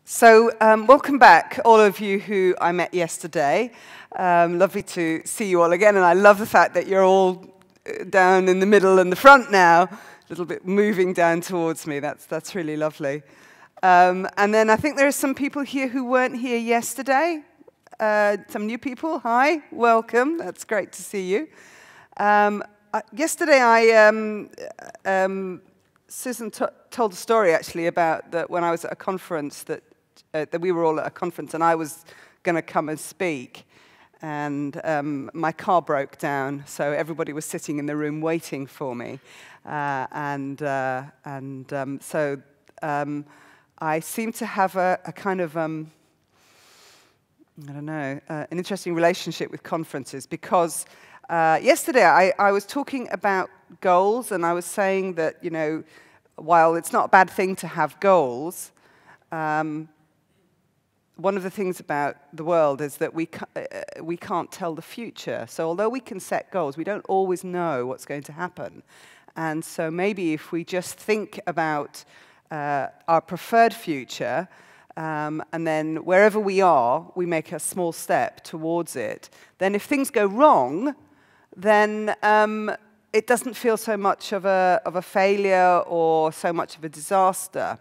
So welcome back, all of you who I met yesterday. Lovely to see you all again, and I love the fact that you're all down in the middle and the front now, a little bit moving down towards me. That's really lovely. And then I think there are some people here who weren't here yesterday. Some new people. Hi, welcome. That's great to see you. Yesterday, Susan told a story actually about that when I was at a conference that we were all at a conference and I was going to come and speak, and my car broke down, so everybody was sitting in the room waiting for me, so I seem to have a kind of I don't know, an interesting relationship with conferences because yesterday I was talking about goals, and I was saying that, you know, while it's not a bad thing to have goals, one of the things about the world is that we can't tell the future. So although we can set goals, we don't always know what's going to happen. And so maybe if we just think about our preferred future, and then wherever we are, we make a small step towards it, then if things go wrong, then it doesn't feel so much of a failure or so much of a disaster.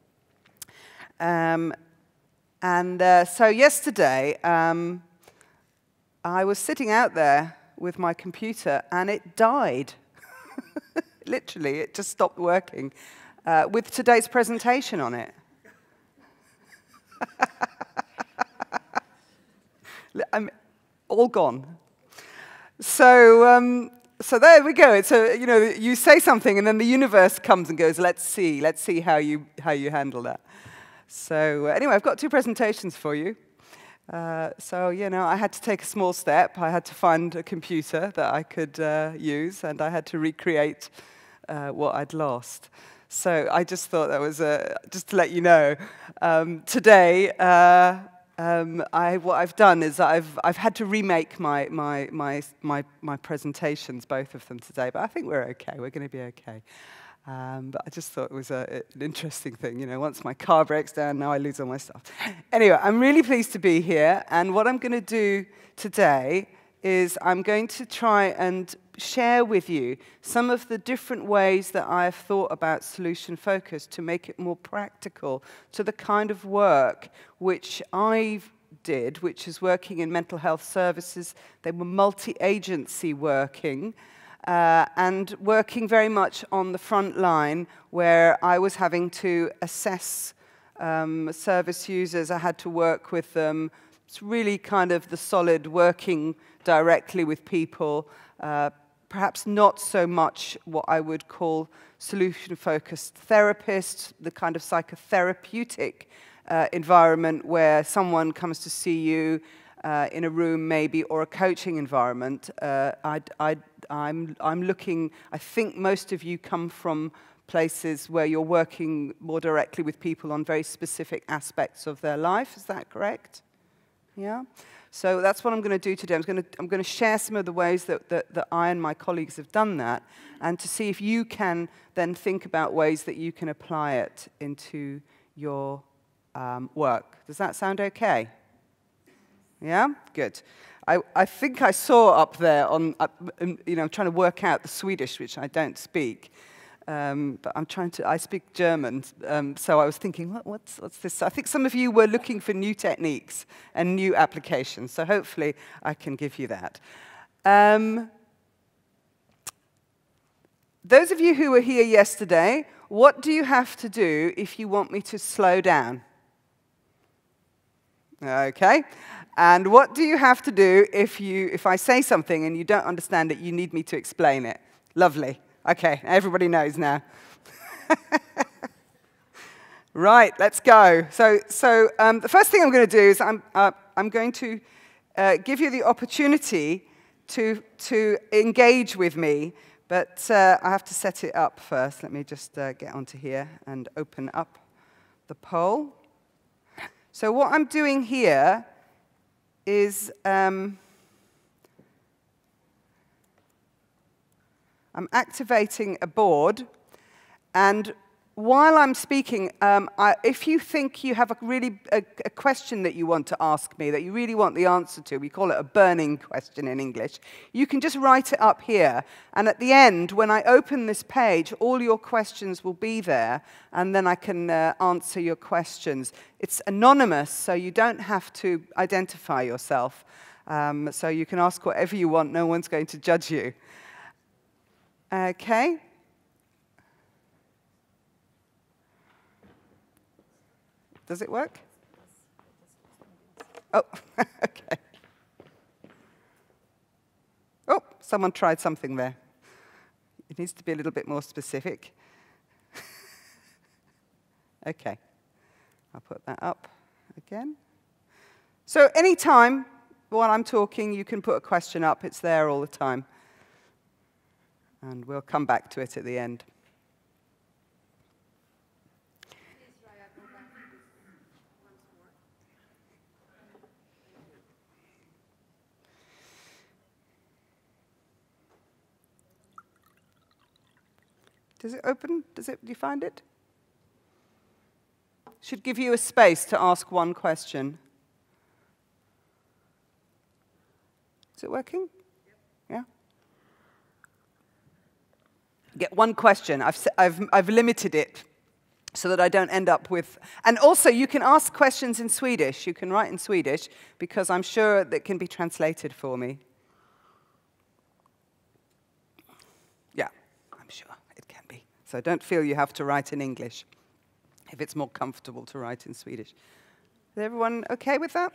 So yesterday, I was sitting out there with my computer, and it died. Literally, it just stopped working with today's presentation on it. I'm all gone. So there we go. It's you know, you say something, and then the universe comes and goes, let's see how you handle that. So anyway, I've got two presentations for you. So, you know, I had to take a small step. I had to find a computer that I could use, and I had to recreate what I'd lost. So I just thought that was just to let you know. Today, what I've done is I've had to remake my presentations, both of them today. But I think we're okay. We're going to be okay. But I just thought it was an interesting thing. You know, once my car breaks down, now I lose all my stuff. Anyway, I'm really pleased to be here. And what I'm going to do today is I'm going to try and share with you some of the different ways that I've thought about solution focus to make it more practical to the kind of work which I did, which is working in mental health services. They were multi-agency working. And working very much on the front line, where I was having to assess service users. I had to work with them. It's really kind of the solid working directly with people, perhaps not so much what I would call solution-focused therapists, the kind of psychotherapeutic environment where someone comes to see you in a room maybe, or a coaching environment. I'm looking, I think most of you come from places where you're working more directly with people on very specific aspects of their life. Is that correct? Yeah? So that's what I'm going to do today. I'm going to share some of the ways that I and my colleagues have done that, and to see if you can then think about ways that you can apply it into your work. Does that sound okay? Yeah? Good. I think I saw up there on, you know, I'm trying to work out the Swedish, which I don't speak, but I speak German, so I was thinking, what's this? I think some of you were looking for new techniques and new applications, so hopefully I can give you that. Those of you who were here yesterday, what do you have to do if you want me to slow down? Okay. And what do you have to do if I say something and you don't understand it, you need me to explain it? Lovely. Okay, everybody knows now. Right, let's go. So the first thing I'm going to do is I'm going to give you the opportunity to engage with me, but I have to set it up first. Let me just get onto here and open up the poll. So what I'm doing here is I'm activating a board, and while I'm speaking, if you think you have a question that you want to ask me, that you really want the answer to, we call it a burning question in English, you can just write it up here. And at the end, when I open this page, all your questions will be there, and then I can answer your questions. It's anonymous, so you don't have to identify yourself. So you can ask whatever you want. No one's going to judge you. Okay? Does it work? Oh, okay. Oh, someone tried something there. It needs to be a little bit more specific. Okay. I'll put that up again. So anytime while I'm talking, you can put a question up. It's there all the time. And we'll come back to it at the end. Does it open? Do you find it? Should give you a space to ask one question. Is it working? Yeah? Get one question. I've limited it so that I don't end up with... And also, you can ask questions in Swedish. You can write in Swedish, because I'm sure that can be translated for me. Yeah, I'm sure it can be. So don't feel you have to write in English if it's more comfortable to write in Swedish. Is everyone okay with that?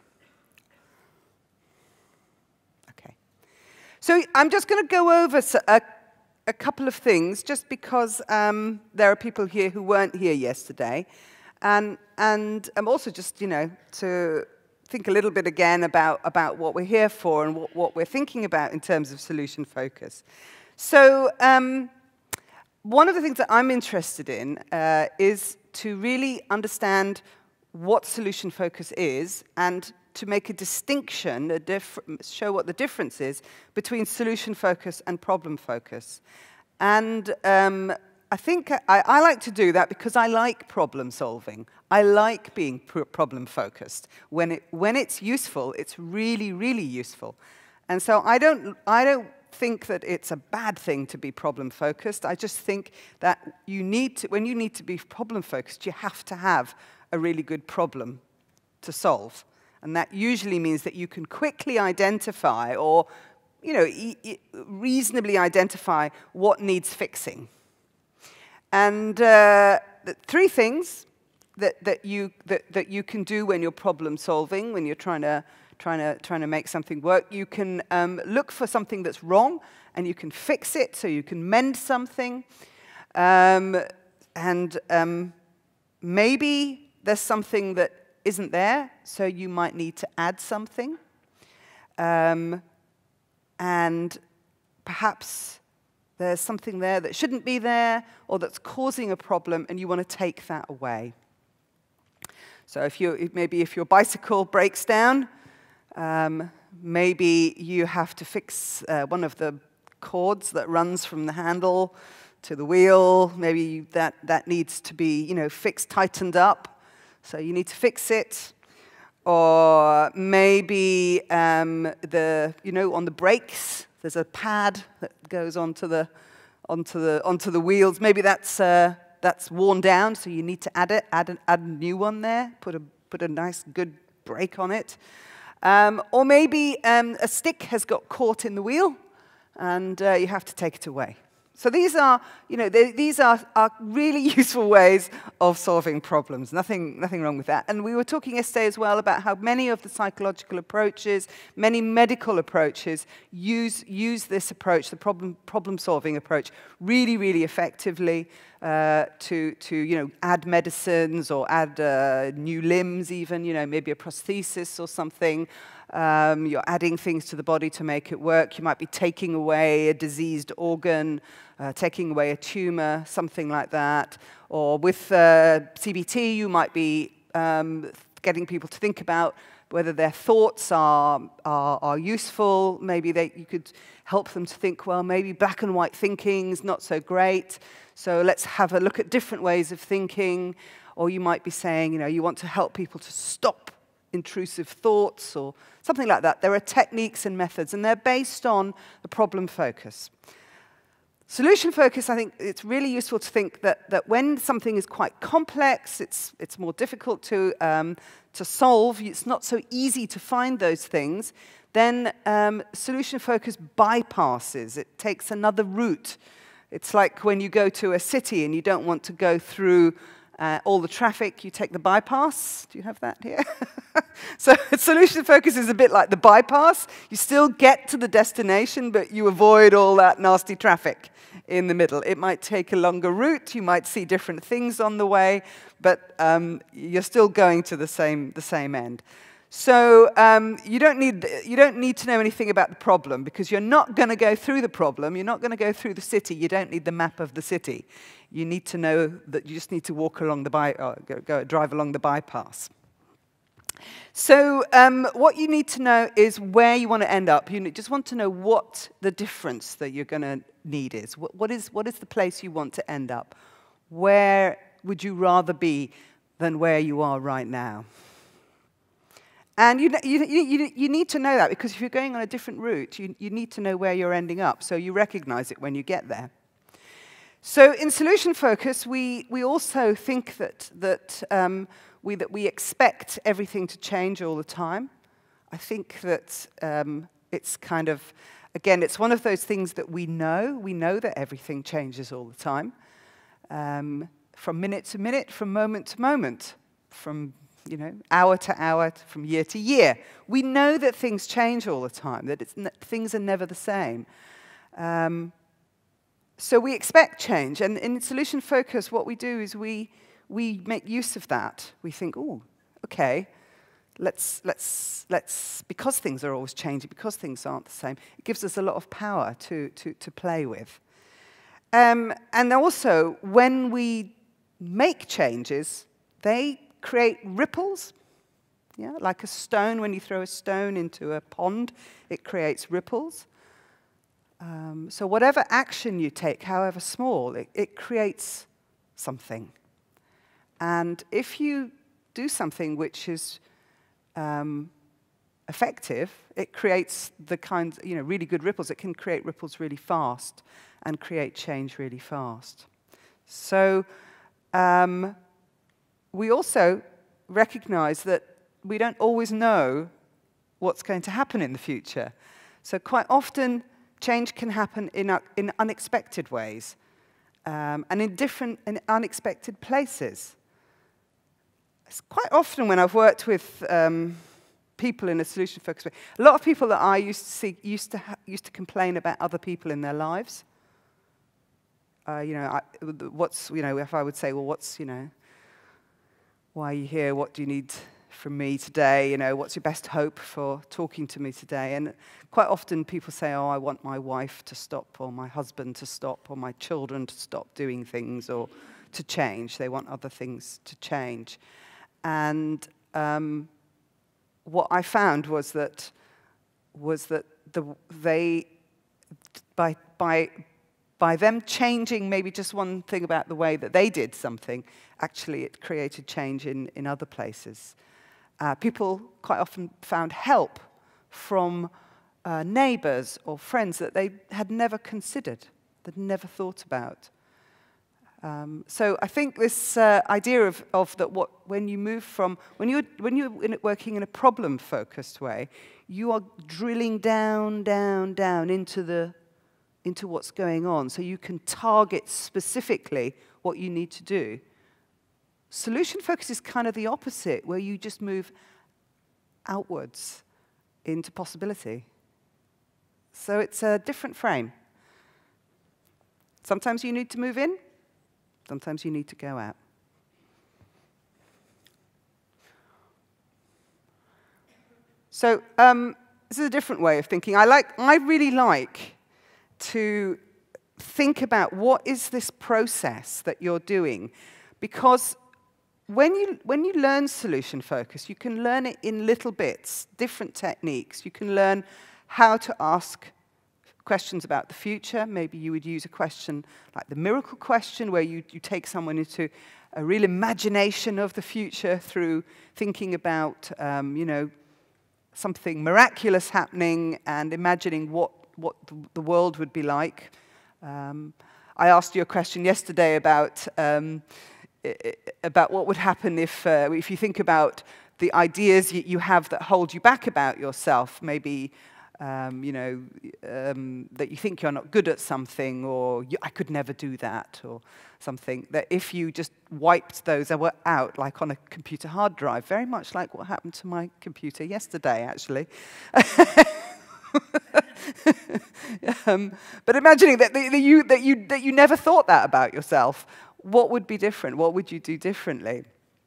Okay. So I'm just going to go over a couple of things, just because there are people here who weren't here yesterday. And I'm also just, to think a little bit again about what we're here for and what we're thinking about in terms of solution focus. So one of the things that I'm interested in is to really understand what solution focus is, and to make a distinction, show what the difference is between solution focus and problem focus. And I think I like to do that because I like problem solving. I like being problem focused. When it's useful, it's really, really useful. And so I don't think that it's a bad thing to be problem focused. I just think that when you need to be problem focused, you have to have a really good problem to solve. And that usually means that you can quickly identify, or reasonably identify, what needs fixing. And three things that you can do when you're problem solving, when you're trying to make something work. You can look for something that's wrong, and you can fix it, so you can mend something. Maybe there's something that isn't there, so you might need to add something. And perhaps there's something there that shouldn't be there, or that's causing a problem, and you want to take that away. So maybe if your bicycle breaks down, maybe you have to fix one of the cords that runs from the handle to the wheel. Maybe that needs to be fixed, tightened up. So you need to fix it. Or maybe on the brakes, there's a pad that goes onto the wheels. Maybe that's worn down, so you need to add a new one there. Put a nice good brake on it. Or maybe a stick has got caught in the wheel, and you have to take it away. So these are really useful ways of solving problems. Nothing wrong with that. And we were talking yesterday as well about how many of the psychological approaches, many medical approaches, use this approach, the problem-solving approach, really, really effectively to add medicines, or add new limbs even, maybe a prosthesis or something. You're adding things to the body to make it work. You might be taking away a diseased organ, taking away a tumor, something like that. Or with CBT, you might be getting people to think about whether their thoughts are useful. Maybe you could help them to think, well, maybe black and white thinking is not so great, so let's have a look at different ways of thinking. Or you might be saying, you want to help people to stop intrusive thoughts or something like that. There are techniques and methods, and they're based on the problem focus. Solution focus, I think it's really useful to think that when something is quite complex, it's more difficult to solve, it's not so easy to find those things, then solution focus bypasses. It takes another route. It's like when you go to a city and you don't want to go through all the traffic, you take the bypass. Do you have that here? So solution focus is a bit like the bypass. You still get to the destination, but you avoid all that nasty traffic in the middle. It might take a longer route. You might see different things on the way, but you're still going to the same end. So you don't need to know anything about the problem, because you're not going to go through the problem. You're not going to go through the city. You don't need the map of the city. You need to know that you just need to walk along the drive along the bypass. So what you need to know is where you want to end up. You just want to know what the difference that you're going to need is. What is the place you want to end up? Where would you rather be than where you are right now? And you need to know that, because if you're going on a different route, you need to know where you're ending up, so you recognize it when you get there. So in solution focus, we also think that we expect everything to change all the time. I think that it's kind of, again, it's one of those things that we know. We know that everything changes all the time, from minute to minute, from moment to moment, from hour to hour, from year to year. We know that things change all the time, that things are never the same. So we expect change, and in solution focus, what we do is we make use of that. We think, oh, okay, let's because things are always changing, because things aren't the same, it gives us a lot of power to play with. And also, when we make changes, they create ripples. Yeah, like a stone, when you throw a stone into a pond, it creates ripples. So whatever action you take, however small, it creates something. And if you do something which is effective, it creates the kind, really good ripples. It can create ripples really fast and create change really fast. So we also recognize that we don't always know what's going to happen in the future. So quite often, change can happen in unexpected ways, and in different and unexpected places. It's quite often when I've worked with people in a solution-focused way, a lot of people that I used to see used to complain about other people in their lives. If I would say, well, why are you here? What do you need from me today? What's your best hope for talking to me today? And quite often people say, oh, I want my wife to stop, or my husband to stop, or my children to stop doing things, or to change. They want other things to change. And what I found was that by them changing maybe just one thing about the way that they did something, actually it created change in other places. People quite often found help from neighbors or friends that they had never considered, they'd never thought about. So I think this idea of that when you move from, when you're working in a problem-focused way, you are drilling down, down, down into what's going on, so you can target specifically what you need to do. Solution focus is kind of the opposite, where you just move outwards into possibility. So it's a different frame. Sometimes you need to move in, sometimes you need to go out. So this is a different way of thinking. I really like to think about what is this process that you're doing, because when you learn solution focus, you can learn it in little bits, different techniques. You can learn how to ask questions about the future. Maybe you would use a question like the miracle question, where you take someone into a real imagination of the future through thinking about, something miraculous happening and imagining what the world would be like. I asked you a question yesterday about what would happen if you think about the ideas you have that hold you back about yourself. Maybe that you think you're not good at something, or I could never do that, or something, that if you just wiped those out, like on a computer hard drive, very much like what happened to my computer yesterday, actually. But imagining that you never thought that about yourself, what would be different? What would you do differently?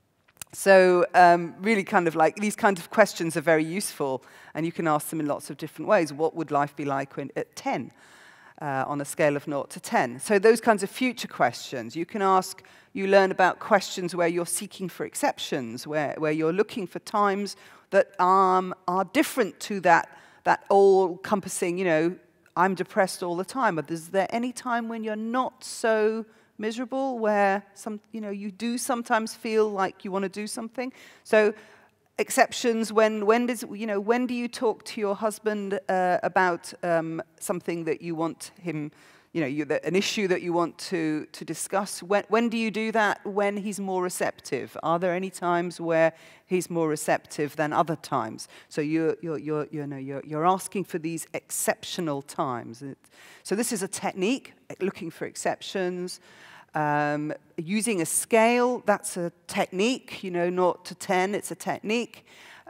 So really kind of like these kinds of questions are very useful, and you can ask them in lots of different ways. What would life be like at 10 on a scale of 0 to 10? So those kinds of future questions. You can ask, you learn about questions where you're seeking for exceptions, where you're looking for times that are different to that all-encompassing, I'm depressed all the time. But is there any time when you're not so miserable, where you do sometimes feel like you want to do something? So exceptions, when do you talk to your husband about something that you want him, an issue that you want to discuss? When do you do that? When he's more receptive? Are there any times where he's more receptive than other times? So you're asking for these exceptional times. So this is a technique, looking for exceptions. Using a scale, that's a technique, 0 to 10, it's a technique.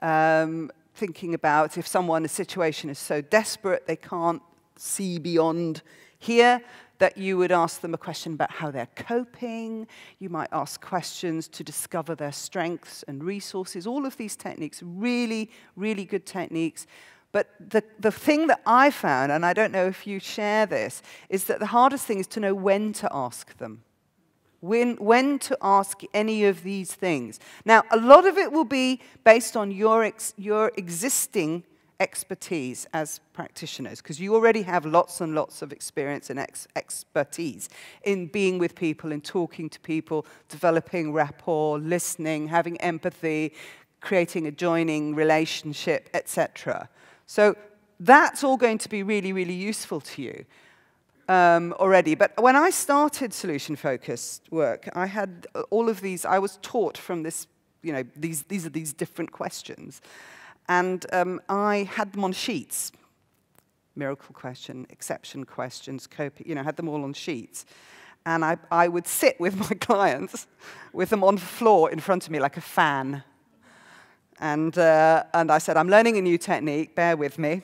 Thinking about if a situation is so desperate they can't see beyond here, that you would ask them a question about how they're coping. You might ask questions to discover their strengths and resources. All of these techniques, really, really good techniques. But the thing that I found, and I don't know if you share this, is that the hardest thing is to know when to ask them. When to ask any of these things. Now, a lot of it will be based on your existing expertise as practitioners, because you already have lots and lots of experience and expertise in being with people, in talking to people, developing rapport, listening, having empathy, creating a joining relationship, etc. So that's all going to be really, really useful to you. Already. But when I started solution-focused work, I had all of these, I was taught from this, these are these different questions. And I had them on sheets. Miracle question, exception questions, coping, had them all on sheets. And I would sit with my clients with them on the floor in front of me like a fan. And I said, I'm learning a new technique, bear with me.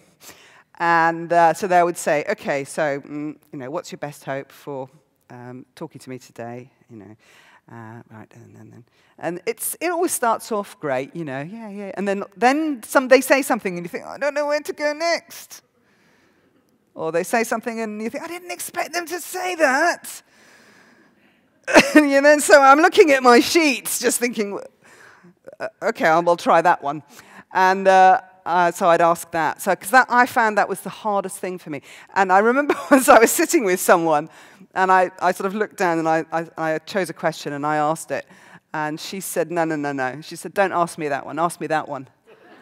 And so they would say, okay, so, what's your best hope for talking to me today? Right, and it always starts off great, yeah. And then they say something, and you think, I don't know where to go next. Or they say something, and you think, I didn't expect them to say that. And so I'm looking at my sheets, just thinking, okay, I'll try that one. And so I'd ask that. So, because I found that was the hardest thing for me. And I remember once I was sitting with someone, and I sort of looked down, and I chose a question, and I asked it. And she said, no. She said, don't ask me that one. Ask me that one.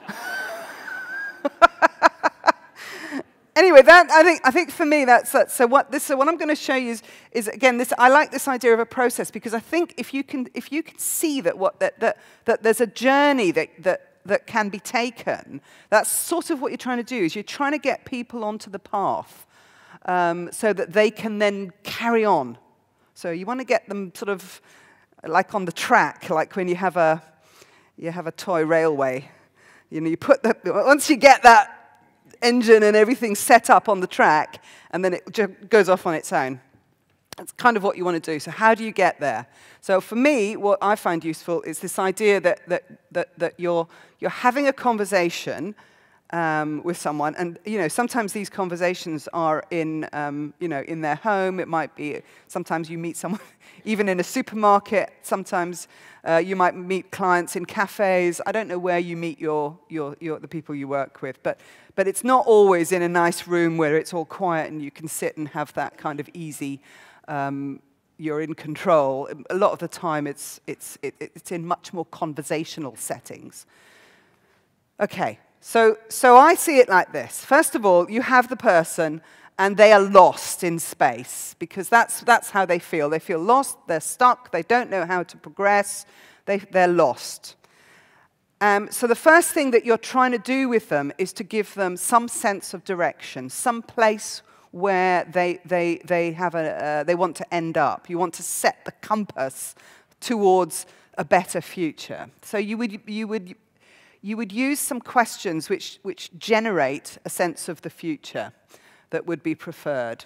Anyway, I think for me so what I'm going to show you is again this. I like this idea of a process, because I think if you can see that there's a journey that can be taken, that's sort of what you're trying to do. Is you're trying to get people onto the path so that they can then carry on. So you want to get them sort of like on the track, like when you have a toy railway. You once you get that engine and everything set up on the track, and then it just goes off on its own. That's kind of what you want to do. So how do you get there? So for me, what I find useful is this idea that you're having a conversation with someone, and sometimes these conversations are in in their home. It might be sometimes you meet someone even in a supermarket. Sometimes you might meet clients in cafes. I don't know where you meet the people you work with, but it's not always in a nice room where it's all quiet and you can sit and have that kind of easy. You're in control. A lot of the time, it's in much more conversational settings. Okay. So I see it like this. First of all, you have the person, and they are lost in space, because that's how they feel. They feel lost, they're stuck, they don't know how to progress, they're lost. So the first thing that you're trying to do with them is to give them some sense of direction, some place where they want to end up. You want to set the compass towards a better future. So you would use some questions which generate a sense of the future that would be preferred.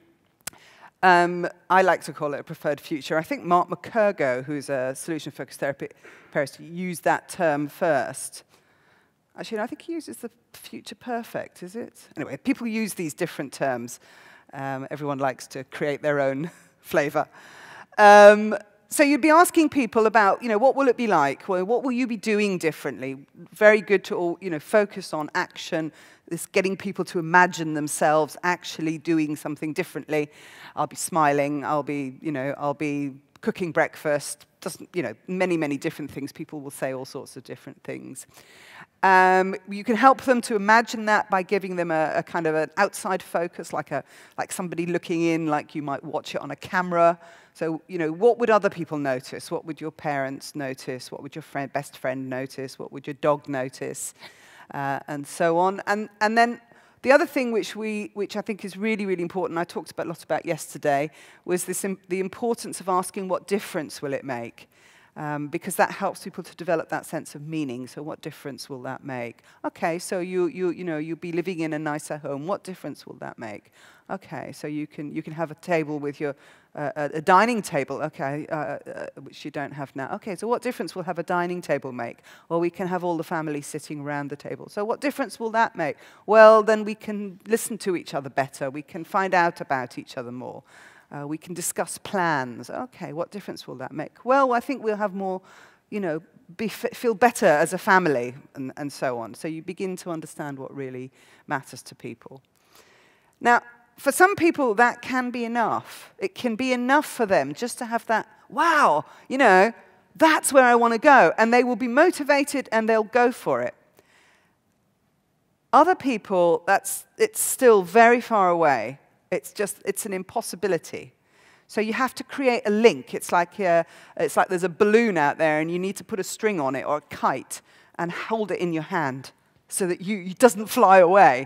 I like to call it a preferred future. I think Mark McCurgo, who's a solution-focused therapist, used that term first. Actually, I think he uses the future perfect, is it? Anyway, people use these different terms. Everyone likes to create their own flavor. So you'd be asking people about, what will it be like? Well, what will you be doing differently? Very good to focus on action, this getting people to imagine themselves actually doing something differently. I'll be smiling. I'll be cooking breakfast. Many, many different things. People will say all sorts of different things. You can help them to imagine that by giving them a kind of an outside focus, like somebody looking in, like you might watch it on a camera. So, what would other people notice? What would your parents notice? What would your best friend notice? What would your dog notice? And so on. And then the other thing which I think is really, really important, I talked a lot about yesterday, was the importance of asking what difference will it make? Because that helps people to develop that sense of meaning. So what difference will that make? Okay, so you'll be living in a nicer home. What difference will that make? Okay, so you can have a table with a dining table. Okay, which you don't have now. Okay, so what difference will have a dining table make? Or we can have all the family sitting around the table. So what difference will that make? Well, then we can listen to each other better. We can find out about each other more. We can discuss plans. Okay, what difference will that make? Well, I think we'll have more, feel better as a family, and so on. So you begin to understand what really matters to people. Now, for some people, that can be enough. It can be enough for them just to have that, wow, that's where I want to go. And they will be motivated, and they'll go for it. Other people, it's still very far away. It's an impossibility. So you have to create a link. It's like there's a balloon out there, and you need to put a string on it or a kite and hold it in your hand so that it doesn't fly away.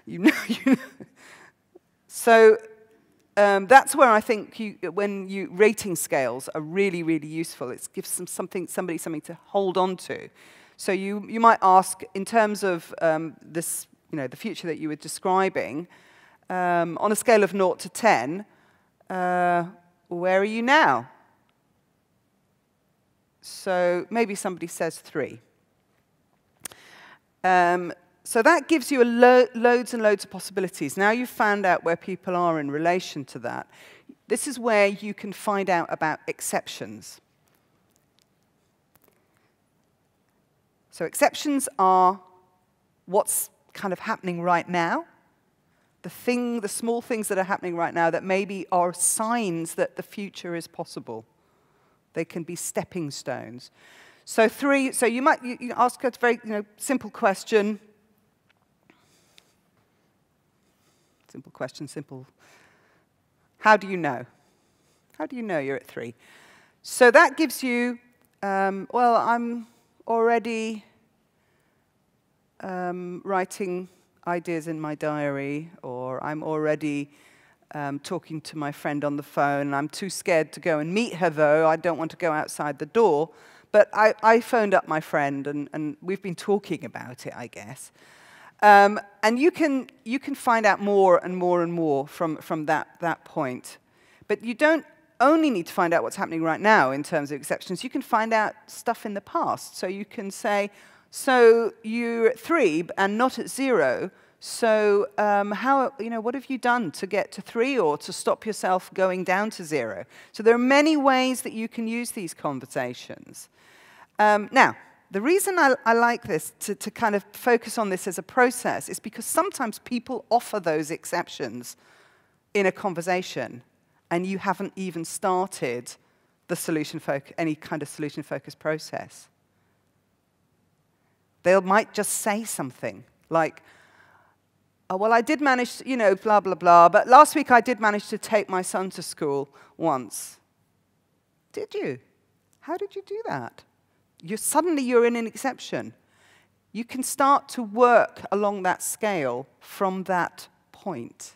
So that's where I think rating scales are really, really useful. It gives somebody something to hold on to. So you might ask, in terms of this, the future that you were describing. On a scale of 0 to 10, where are you now? So maybe somebody says 3. So that gives you loads and loads of possibilities. Now you've found out where people are in relation to that. This is where you can find out about exceptions. So exceptions are what's kind of happening right now. The small things that are happening right now that maybe are signs that the future is possible. They can be stepping stones. So you might ask a very simple question. Simple question, simple. How do you know? How do you know you're at 3? So that gives you, well, I'm already writing ideas in my diary, or I'm already talking to my friend on the phone. I'm too scared to go and meet her, though. I don't want to go outside the door. But I phoned up my friend, and we've been talking about it, I guess. And you can find out more and more and more from that point. But you don't only need to find out what's happening right now in terms of exceptions. You can find out stuff in the past. So you can say, So you're at 3 and not at 0. So what have you done to get to 3 or to stop yourself going down to 0? So there are many ways that you can use these conversations. Now, the reason I like this, to kind of focus on this as a process, is because sometimes people offer those exceptions in a conversation, and you haven't even started the any kind of solution-focused process. They might just say something like, oh, well, I did manage, blah, blah, blah, but last week I did manage to take my son to school once. Did you? How did you do that? Suddenly you're in an exception. You can start to work along that scale from that point.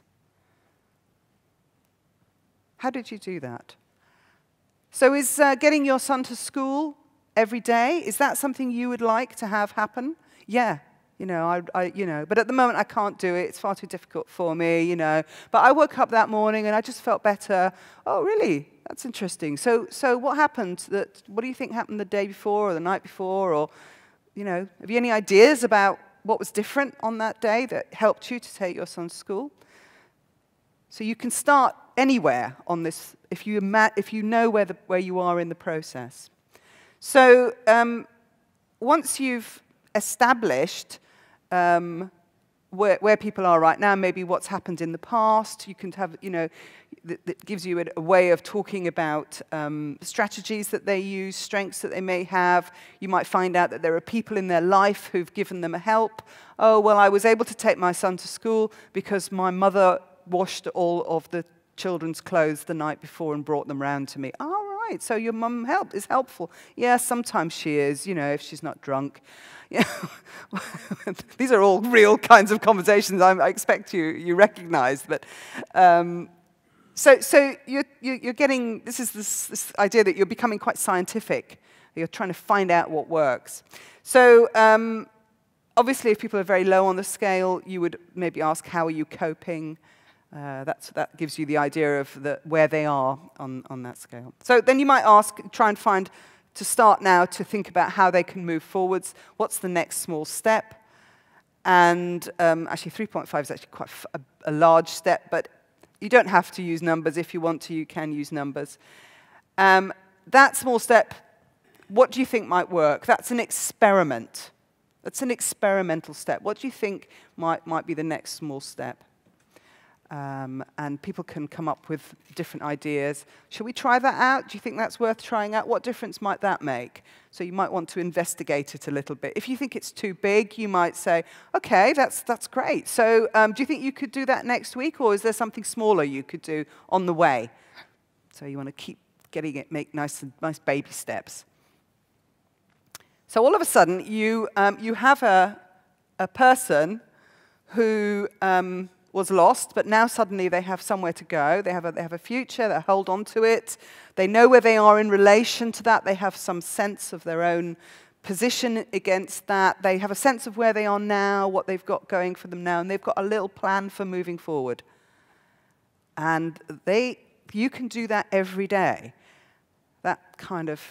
How did you do that? So is getting your son to school every day, is that something you would like to have happen? Yeah. But at the moment I can't do it. It's far too difficult for me, But I woke up that morning and I just felt better. Oh, really? That's interesting. So what happened? What do you think happened the day before or the night before? Or, have you any ideas about what was different on that day that helped you to take your son to school? So you can start anywhere on this if you know where you are in the process. So once you've established where people are right now, maybe what's happened in the past, you can have, that gives you a way of talking about strategies that they use, strengths that they may have. You might find out that there are people in their life who've given them help. Oh, well, I was able to take my son to school because my mother washed all of the children's clothes the night before and brought them round to me. All right, so your mum is helpful. Yeah, sometimes she is, if she's not drunk. These are all real kinds of conversations I expect you recognize. But so you're getting this idea that you're becoming quite scientific. You're trying to find out what works. So obviously, if people are very low on the scale, you would maybe ask, how are you coping? That gives you the idea of where they are on that scale. So then you might try and start now to think about how they can move forwards. What's the next small step? And actually 3.5 is actually quite a large step, but you don't have to use numbers. If you want to, you can use numbers. That small step, what do you think might work? That's an experiment. That's an experimental step. What do you think might be the next small step? And people can come up with different ideas. Should we try that out? Do you think that's worth trying out? What difference might that make? So you might want to investigate it a little bit. If you think it's too big, you might say, OK, that's great. So do you think you could do that next week? Or is there something smaller you could do on the way? So you want to keep getting it, make nice baby steps. So all of a sudden, you have a person who was lost, but now suddenly they have somewhere to go. They have a future. They hold on to it. They know where they are in relation to that. They have some sense of their own position against that. They have a sense of where they are now, what they've got going for them now, and they've got a little plan for moving forward. And you can do that every day. That kind of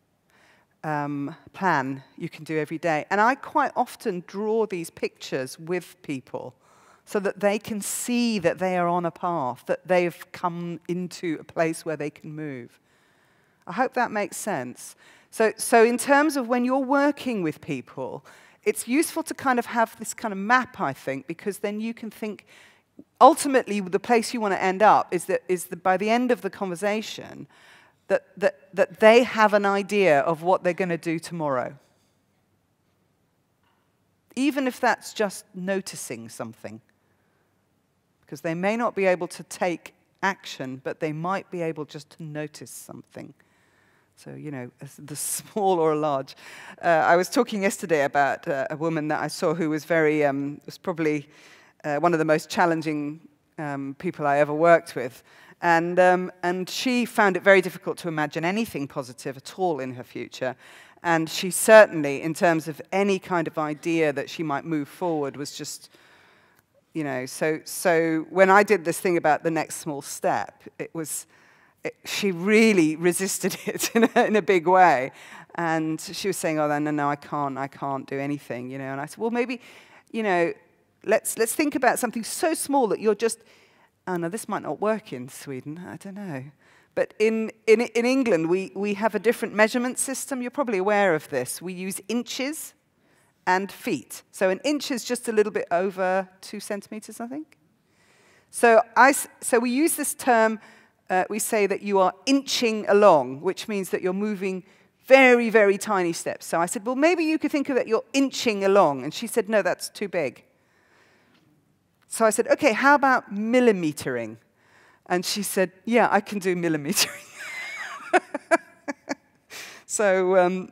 plan you can do every day. And I quite often draw these pictures with people so that they can see that they are on a path, that they've come into a place where they can move. I hope that makes sense. So in terms of when you're working with people, it's useful to kind of have this kind of map, I think, because then you can think, ultimately, the place you want to end up is that by the end of the conversation, that they have an idea of what they're going to do tomorrow. Even if that's just noticing something. Because they may not be able to take action, but they might be able just to notice something. So, the small or large. I was talking yesterday about a woman that I saw who was was probably one of the most challenging people I ever worked with. And she found it very difficult to imagine anything positive at all in her future. And she certainly, in terms of any kind of idea that she might move forward, was just, so when I did this thing about the next small step, it was, she really resisted it in a big way. And she was saying, oh, no, I can't do anything, you know. And I said, well, maybe, you know, let's think about something so small that you're just, oh, no, this might not work in Sweden, I don't know. But in England, we have a different measurement system. You're probably aware of this. We use inches and feet. So an inch is just a little bit over 2 centimeters, I think. So we use this term, we say that you are inching along, which means that you're moving very, very tiny steps. So I said, well, maybe you could think of that you're inching along. And she said, no, that's too big. So I said, okay, how about millimetering? And she said, yeah, I can do millimetering. So,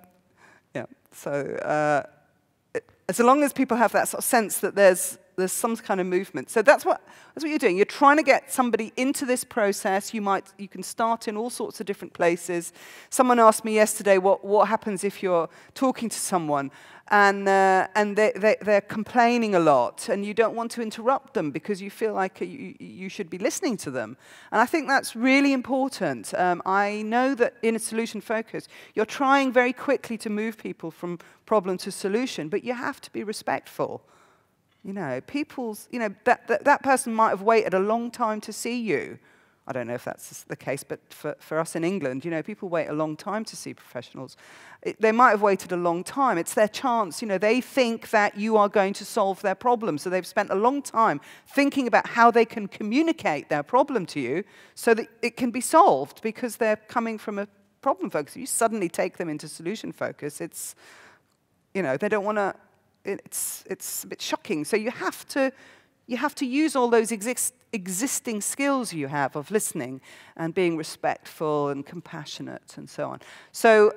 as long as people have that sort of sense that there's some kind of movement. So that's what you're doing. You're trying to get somebody into this process. You can start in all sorts of different places. Someone asked me yesterday what happens if you're talking to someone and they're complaining a lot, and you don't want to interrupt them because you feel like you should be listening to them. And I think that's really important. I know that in a solution focus, you're trying very quickly to move people from problem to solution, but you have to be respectful. You know, that person might have waited a long time to see you. I don't know if that's the case, but for us in England, you know, people wait a long time to see professionals. They might have waited a long time. It's their chance. You know, they think that you are going to solve their problem, so they've spent a long time thinking about how they can communicate their problem to you so that it can be solved, because they're coming from a problem focus. You suddenly take them into solution focus. It's, you know, they don't want to. It's a bit shocking. So you have to use all those existing skills you have of listening and being respectful and compassionate and so on. So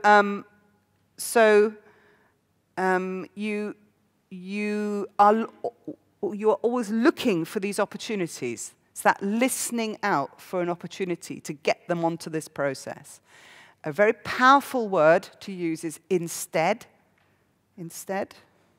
you are always looking for these opportunities. It's that listening out for an opportunity to get them onto this process. A very powerful word to use is instead. Instead.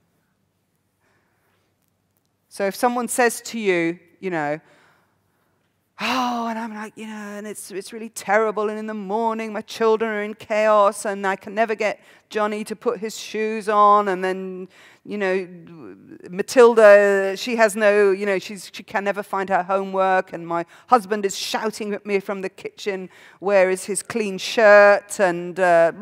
So if someone says to you, you know, oh, and I'm like, you know, and it's really terrible, and in the morning my children are in chaos, and I can never get Johnny to put his shoes on, and then, you know, Matilda, she has no, you know, she can never find her homework, and my husband is shouting at me from the kitchen, where is his clean shirt, and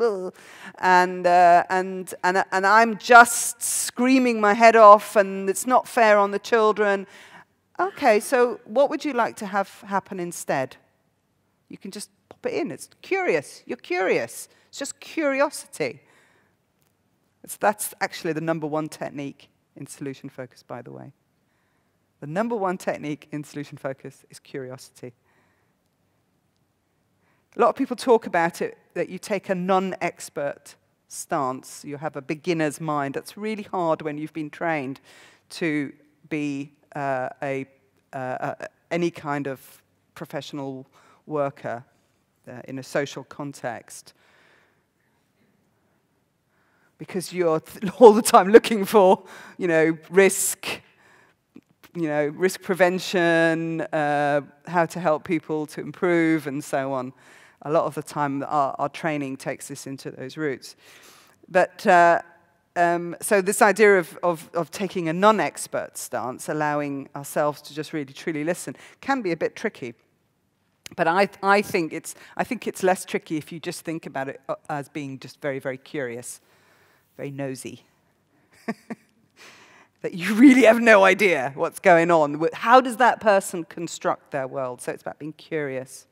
I'm just screaming my head off, and it's not fair on the children. Okay, so what would you like to have happen instead? You can just pop it in. It's curious. You're curious. It's just curiosity. That's actually the #1 technique in solution focus, by the way. The #1 technique in solution focus is curiosity. A lot of people talk about it, that you take a non-expert stance. You have a beginner's mind. That's really hard when you've been trained to be any kind of professional worker in a social context, because you're all the time looking for, you know, risk prevention, how to help people to improve, and so on. A lot of the time, our training takes us into those routes. But so this idea of taking a non-expert stance, allowing ourselves to just really truly listen, can be a bit tricky. But I think it's less tricky if you just think about it as being just very, very curious, very nosy. That you really have no idea what's going on. How does that person construct their world? So it's about being curious.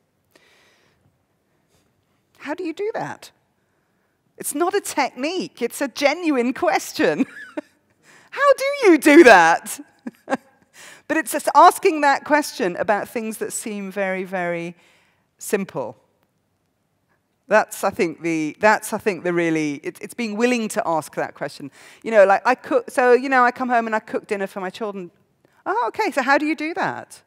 How do you do that? It's not a technique, it's a genuine question. How do you do that? But it's just asking that question about things that seem very, very simple. That's, I think, it's being willing to ask that question. You know, like I cook, so, you know, I come home and I cook dinner for my children. Oh, okay, so how do you do that?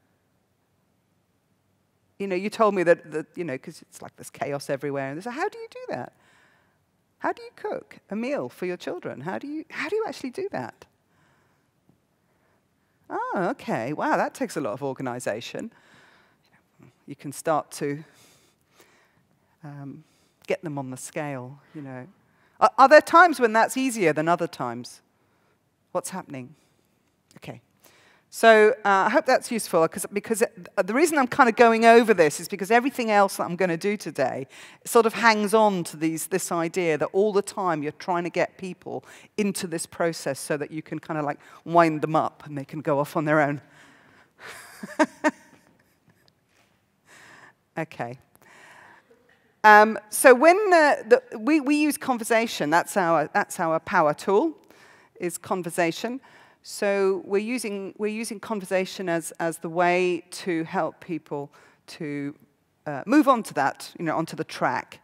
You know, you told me that you know, because it's like there's chaos everywhere. And so how do you do that? How do you cook a meal for your children? How do you actually do that? Oh, okay. Wow, that takes a lot of organization. You can start to get them on the scale, you know. Are there times when that's easier than other times? What's happening? Okay. So I hope that's useful, because the reason I'm kind of going over this is because everything else that I'm going to do today sort of hangs on to this idea that all the time you're trying to get people into this process so that you can kind of like wind them up and they can go off on their own. Okay. So when we use conversation, that's our power tool, is conversation. So we're using conversation as the way to help people to move on to that, you know, onto the track.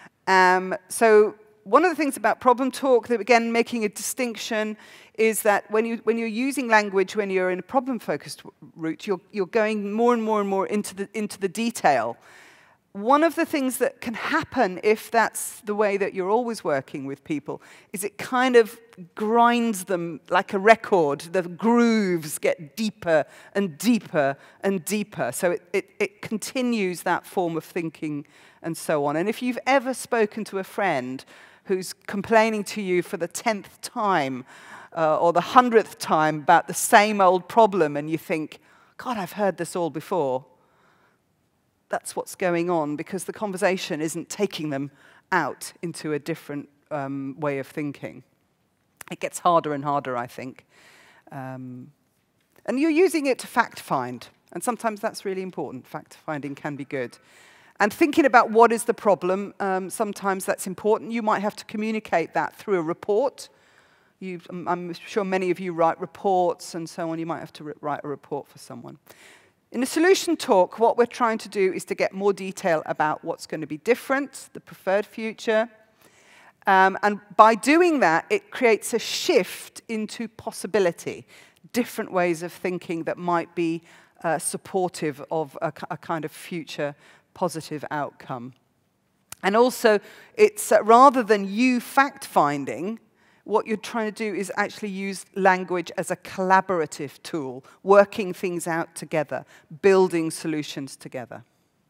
So one of the things about problem talk, that again making a distinction, is that when you're using language, when you're in a problem-focused route, you're going more and more and more into the detail. One of the things that can happen if that's the way that you're always working with people is it kind of grinds them like a record. The grooves get deeper and deeper and deeper. So it continues that form of thinking and so on. And if you've ever spoken to a friend who's complaining to you for the 10th time or the 100th time about the same old problem, and you think, God, I've heard this all before, that's what's going on, because the conversation isn't taking them out into a different way of thinking. It gets harder and harder, I think. And you're using it to fact-find, and sometimes that's really important. Fact-finding can be good. And thinking about what is the problem, sometimes that's important. You might have to communicate that through a report. I'm sure many of you write reports and so on. You might have to write a report for someone. In a solution talk, what we're trying to do is to get more detail about what's going to be different, the preferred future. And by doing that, it creates a shift into possibility, different ways of thinking that might be supportive of a kind of future positive outcome. And also, it's rather than you fact-finding, what you're trying to do is actually use language as a collaborative tool, working things out together, building solutions together.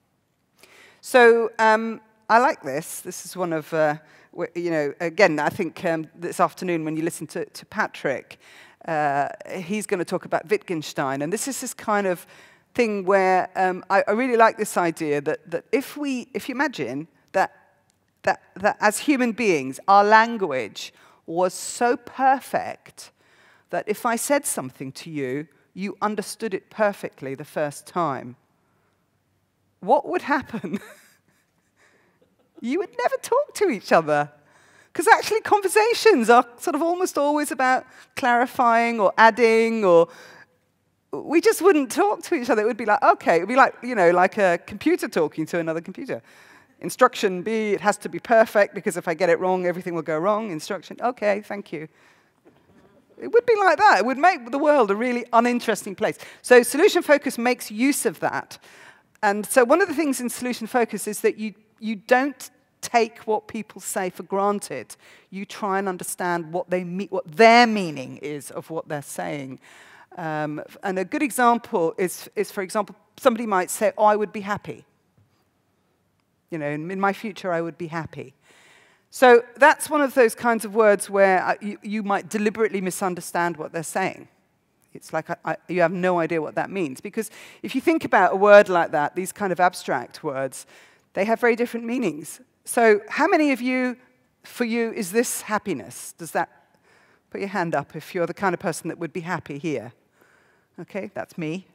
So I like this. This is one of, you know, again, I think this afternoon when you listen to Patrick, he's going to talk about Wittgenstein. And this is this kind of thing where I really like this idea that if you imagine that as human beings, our language was so perfect that if I said something to you, you understood it perfectly the first time, what would happen? You would never talk to each other. Because actually conversations are sort of almost always about clarifying or adding, or we just wouldn't talk to each other. It would be like, okay, it would be like, you know, like a computer talking to another computer. Instruction B, it has to be perfect, because if I get it wrong, everything will go wrong. Instruction, okay, thank you. It would be like that. It would make the world a really uninteresting place. So solution focus makes use of that. And so one of the things in solution focus is that you don't take what people say for granted. You try and understand what their meaning is of what they're saying. And a good example is, for example, somebody might say, oh, I would be happy. You know, in my future, I would be happy. So that's one of those kinds of words where you might deliberately misunderstand what they're saying. It's like you have no idea what that means. Because if you think about a word like that, these kind of abstract words, they have very different meanings. So how many of you, for you, is this happiness? Does that, put your hand up if you're the kind of person that would be happy here. Okay, that's me.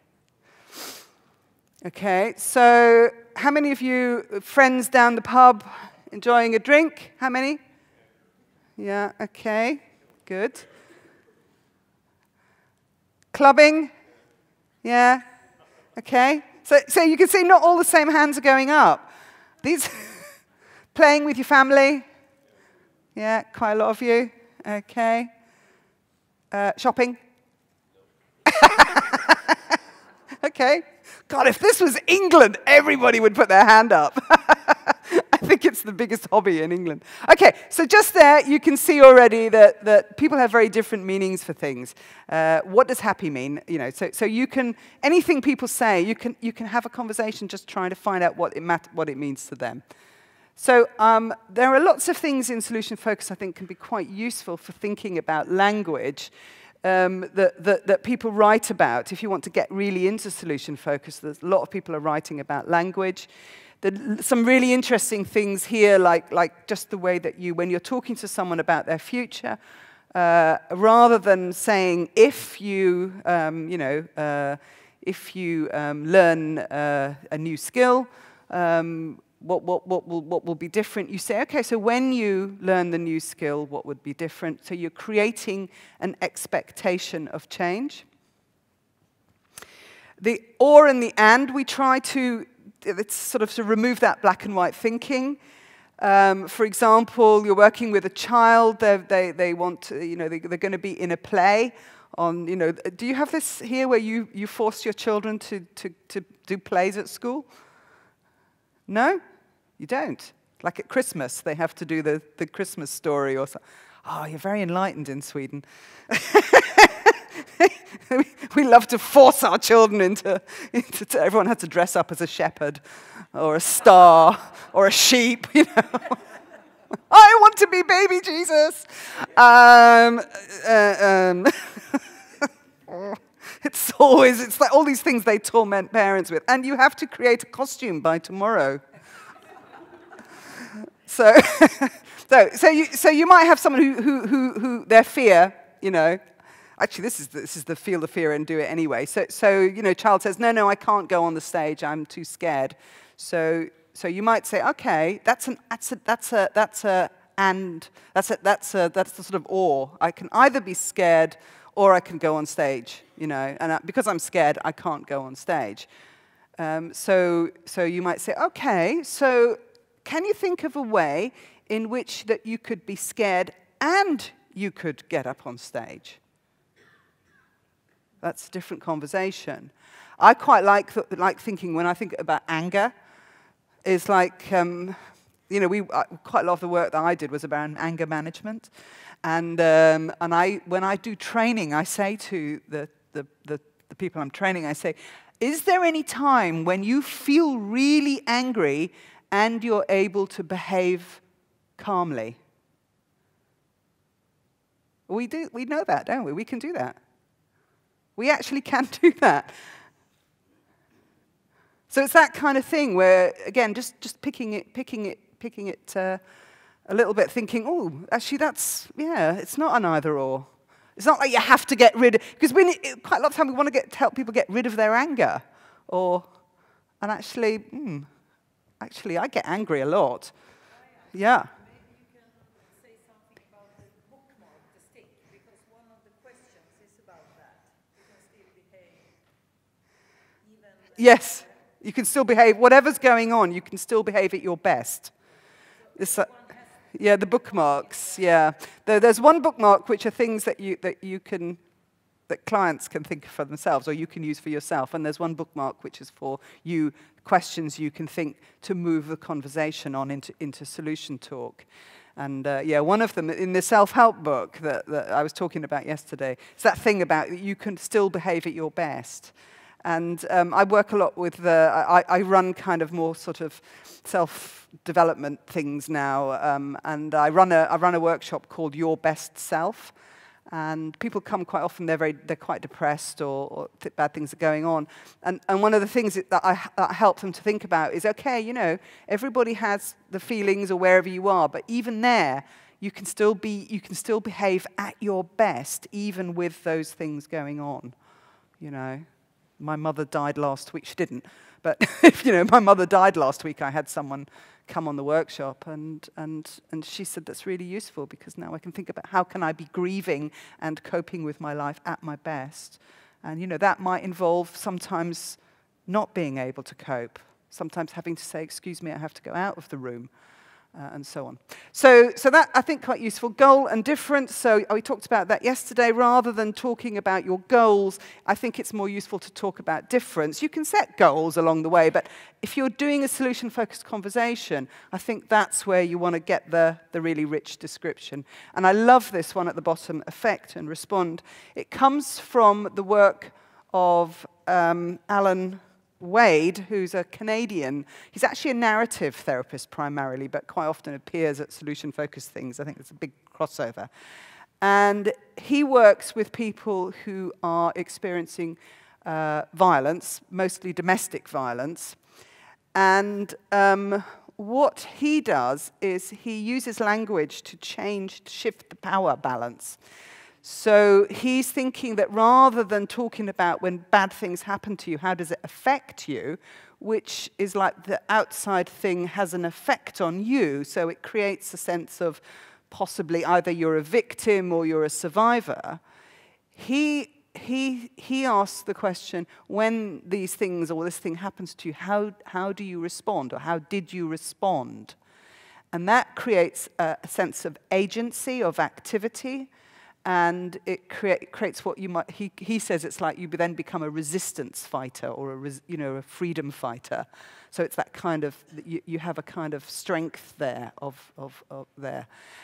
Okay, so how many of you, friends down the pub, enjoying a drink? How many? Yeah, okay, good. Clubbing? Yeah, okay. So you can see not all the same hands are going up. These, playing with your family? Yeah, quite a lot of you. Okay. Shopping? Okay. God, if this was England, everybody would put their hand up. I think it's the biggest hobby in England. Okay, so just there, you can see already that people have very different meanings for things. What does happy mean? You know, so you can, anything people say, you can have a conversation just trying to find out what it means to them. So there are lots of things in solution focus I think can be quite useful for thinking about language that people write about. If you want to get really into solution focus, there's a lot of people are writing about language. Some really interesting things here, like just the way that when you're talking to someone about their future, rather than saying if you, learn a new skill, what will be different? You say, okay, so when you learn the new skill, what would be different? So you're creating an expectation of change. The or and the and, we try to sort of to remove that black and white thinking. For example, you're working with a child, they want to, they're going to be in a play on, do you have this here where you force your children to do plays at school? No? You don't? Like at Christmas, they have to do the Christmas story or something. Oh, you're very enlightened in Sweden. We love to force our children into everyone has to dress up as a shepherd or a star or a sheep, I want to be baby Jesus. It's like all these things they torment parents with. And you have to create a costume by tomorrow. So you might have someone who their fear, actually this is the feel the fear and do it anyway. So child says, no, I can't go on the stage, I'm too scared. So you might say, okay, that's the sort of or. I can either be scared or I can go on stage, and because I'm scared, I can't go on stage. So you might say, okay, so can you think of a way in which that you could be scared and you could get up on stage? That's a different conversation. I quite like thinking, when I think about anger, is like, quite a lot of the work that I did was about anger management. And when I do training, I say to the people I'm training, I say, is there any time when you feel really angry and you're able to behave calmly? We know that, don't we? We can do that. We actually can do that. So it's that kind of thing where, again, just picking it a little bit, thinking, oh, actually it's not an either or. It's not like you have to get rid of, because quite a lot of time we want to help people get rid of their anger, and actually, I get angry a lot. Yeah. Maybe you can say something about the bookmark, the stick, because one of the questions is about that. You can still behave even. Yes, you can still behave. Whatever's going on, you can still behave at your best. Yeah, the bookmarks. Yeah, there's one bookmark which are things that clients can think for themselves, or you can use for yourself. And there's one bookmark which is for you, questions you can think to move the conversation on into solution talk. And one of them in the self-help book that I was talking about yesterday, it's that thing about you can still behave at your best. And I work a lot with I run kind of more sort of self-development things now, and I run a workshop called Your Best Self. And people come quite often, they're quite depressed or bad things are going on. And one of the things that I help them to think about is, okay, everybody has the feelings or wherever you are, but even there, you can still behave at your best, even with those things going on. My mother died last week. She didn't, but my mother died last week. I had someone come on the workshop, and she said that's really useful because now I can think about how can I be grieving and coping with my life at my best. And that might involve sometimes not being able to cope, sometimes having to say, excuse me, I have to go out of the room. And so on. So that, I think, quite useful. Goal and difference. So we talked about that yesterday. Rather than talking about your goals, I think it's more useful to talk about difference. You can set goals along the way, but if you're doing a solution-focused conversation, I think that's where you want to get the really rich description. And I love this one at the bottom, affect and respond. It comes from the work of Alan Wade, who's a Canadian, he's actually a narrative therapist primarily, but quite often appears at solution-focused things. I think there's a big crossover. And he works with people who are experiencing violence, mostly domestic violence. And what he does is he uses language to shift the power balance. So he's thinking that rather than talking about when bad things happen to you, how does it affect you, which is like the outside thing has an effect on you, so it creates a sense of possibly either you're a victim or you're a survivor. He asks the question, when these things or this thing happens to you, how do you respond, or how did you respond? And that creates a sense of agency, of activity, and it creates what you might, he says it's like you then become a resistance fighter or a freedom fighter. So it's that kind of, you have a kind of strength there there.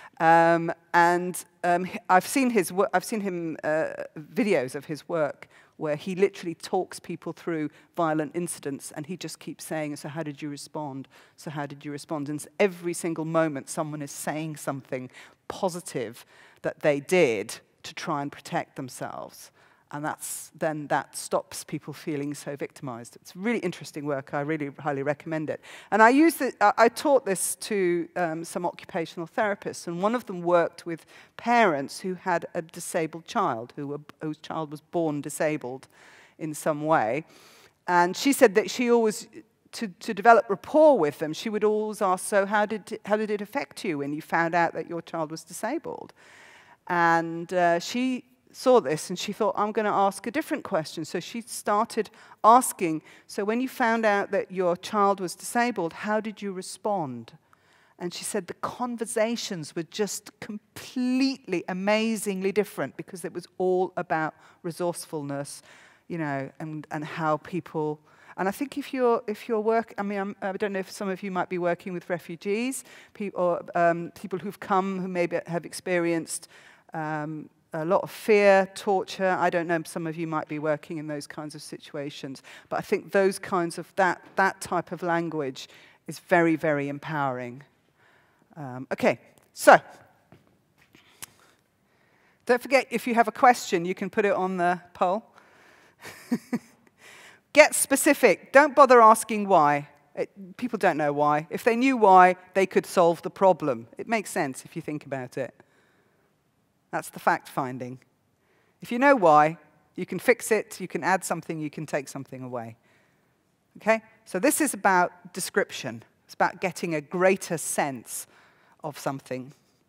I've seen him videos of his work where he literally talks people through violent incidents, and he just keeps saying, so how did you respond? So how did you respond? And every single moment someone is saying something positive that they did to try and protect themselves. And then that stops people feeling so victimized. It's really interesting work. I really highly recommend it. And I taught this to some occupational therapists, and one of them worked with parents who had a disabled child, whose child was born disabled in some way. And she said that she always, to develop rapport with them, she would always ask, so how did it affect you when you found out that your child was disabled? And she saw this and she thought, I'm going to ask a different question. So she started asking, so when you found out that your child was disabled, how did you respond? And she said the conversations were just completely, amazingly different, because it was all about resourcefulness, and how people. And I think if you're I don't know if some of you might be working with refugees, people who've come who maybe have experienced a lot of fear, torture. I don't know, some of you might be working in those kinds of situations. But I think those kinds of, that type of language is very, very empowering. Okay, so don't forget, if you have a question, you can put it on the poll. Get specific. Don't bother asking why. People don't know why. If they knew why, they could solve the problem. It makes sense if you think about it. That's the fact finding. If you know why, you can fix it, you can add something, you can take something away. Okay? So this is about description. It's about getting a greater sense of something.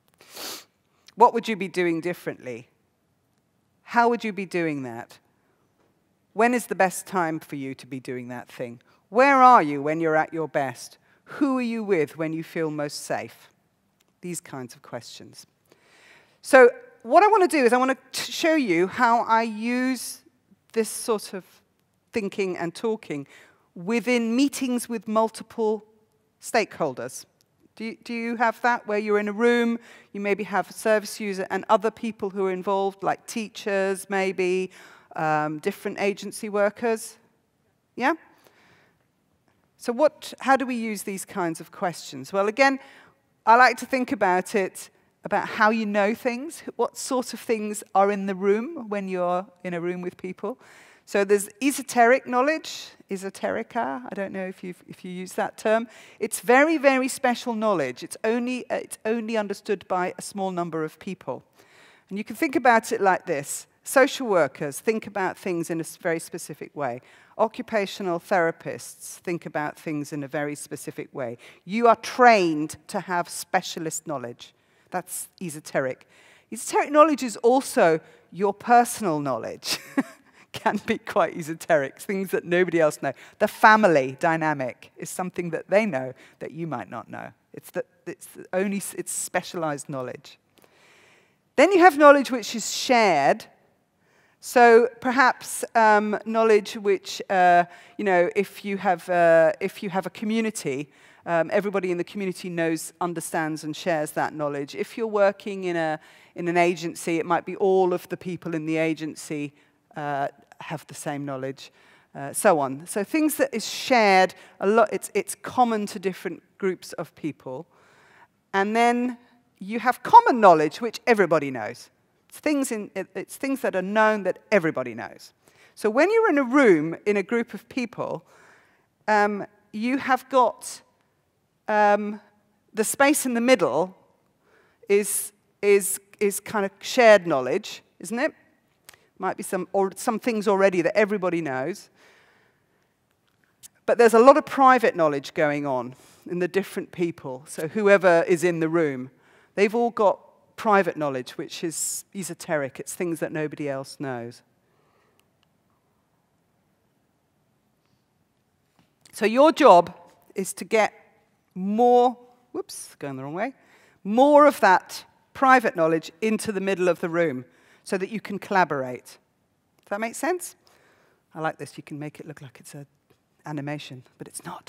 What would you be doing differently? How would you be doing that? When is the best time for you to be doing that thing? Where are you when you're at your best? Who are you with when you feel most safe? These kinds of questions. So what I want to do is I want to show you how I use this sort of thinking and talking within meetings with multiple stakeholders. Do you have that, where you're in a room, you maybe have a service user and other people who are involved, like teachers maybe, different agency workers? Yeah? So how do we use these kinds of questions? Well, again, I like to think about it about how you know things, what sort of things are in the room when you're in a room with people. So there's esoteric knowledge, esoterica, I don't know if you use that term. It's very, very special knowledge. It's only understood by a small number of people. And you can think about it like this. Social workers think about things in a very specific way. Occupational therapists think about things in a very specific way. You are trained to have specialist knowledge. That's esoteric. Esoteric knowledge is also your personal knowledge. Can be quite esoteric, things that nobody else knows. The family dynamic is something that they know that you might not know. It's specialized knowledge. Then you have knowledge which is shared. So perhaps knowledge which, if you have a community, everybody in the community knows, understands, and shares that knowledge. If you're working in an agency, it might be all of the people in the agency have the same knowledge. so on. So things that is shared a lot, it's common to different groups of people. And then you have common knowledge, which everybody knows. It's things that are known that everybody knows. So when you're in a room, in a group of people, you have got the space in the middle is kind of shared knowledge, isn't it? Might be some things already that everybody knows. But there's a lot of private knowledge going on in the different people. So whoever is in the room, they've all got private knowledge, which is esoteric. It's things that nobody else knows. So your job is to get more, going the wrong way, more of that private knowledge into the middle of the room so that you can collaborate. Does that make sense? I like this. You can make it look like it's an animation, but it's not.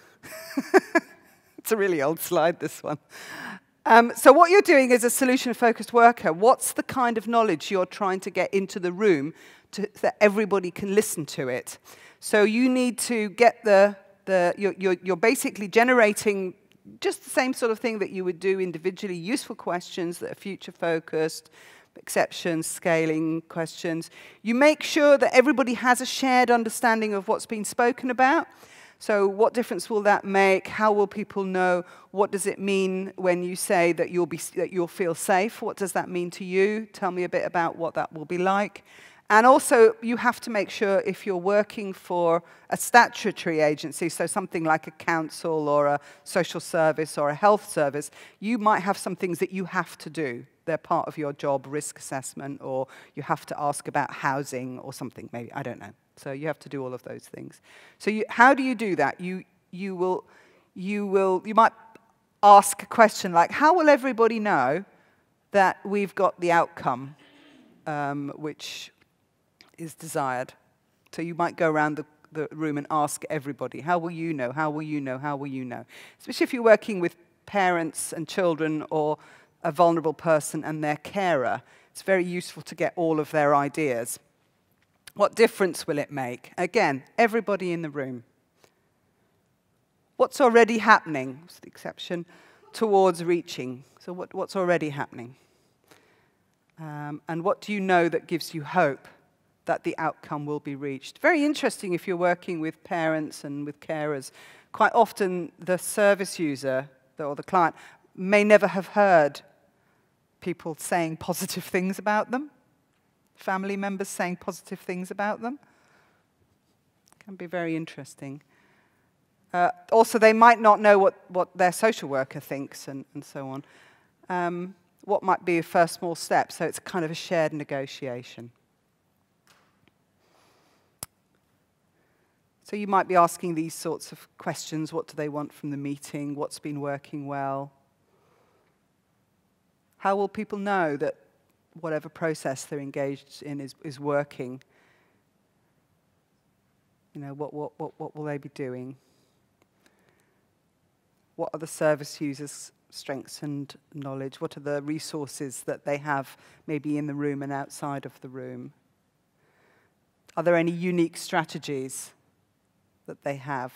It's a really old slide, this one. So what you're doing as a solution-focused worker, what's the kind of knowledge you're trying to get into the room that everybody can listen to it? So you need to get you're basically generating just the same sort of thing that you would do individually, useful questions that are future-focused, exceptions, scaling questions. You make sure that everybody has a shared understanding of what's been spoken about. So what difference will that make? How will people know? What does it mean when you say that you'll feel safe? What does that mean to you? Tell me a bit about what that will be like. And also, you have to make sure if you're working for a statutory agency, so something like a council or a social service or a health service, you might have some things that you have to do. They're part of your job, risk assessment, or you have to ask about housing or something, maybe, I don't know. So you have to do all of those things. So how do you do that? You might ask a question like, how will everybody know that we've got the outcome which is desired? So you might go around the room and ask everybody, how will you know, how will you know, how will you know? Especially if you're working with parents and children or a vulnerable person and their carer, it's very useful to get all of their ideas. What difference will it make? Again, everybody in the room. What's already happening, what's the exception, towards reaching? So what's already happening? And what do you know that gives you hope that the outcome will be reached? Very interesting if you're working with parents and with carers. Quite often, the service user or the client may never have heard people saying positive things about them, family members saying positive things about them. Can be very interesting. Also, they might not know what their social worker thinks and so on. What might be a first small step? So it's kind of a shared negotiation. So you might be asking these sorts of questions. What do they want from the meeting? What's been working well? How will people know that whatever process they're engaged in is working? You know, what will they be doing? What are the service users' strengths and knowledge? What are the resources that they have maybe in the room and outside of the room? Are there any unique strategies that they have?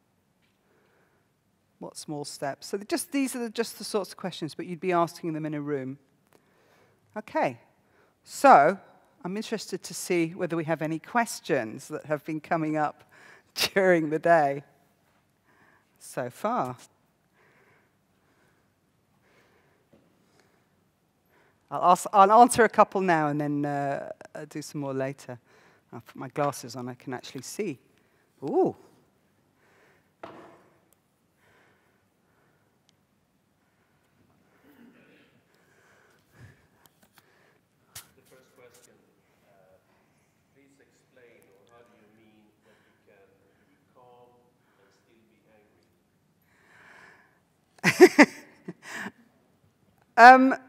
What small steps? So these are just the sorts of questions, but you'd be asking them in a room. Okay, so I'm interested to see whether we have any questions that have been coming up during the day so far. I'll answer a couple now and then do some more later. I'll put my glasses on, I can actually see. Ooh. The first question, please explain, or how do you mean that you can be calm and still be angry?